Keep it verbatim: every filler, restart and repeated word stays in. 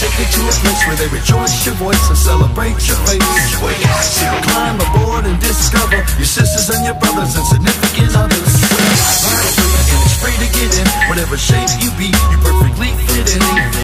take it to a place where they rejoice your voice and celebrate your faith. So climb aboard and discover your sisters and your brothers and significant others. And it's free to get in, whatever shape you be, you perfectly fit in.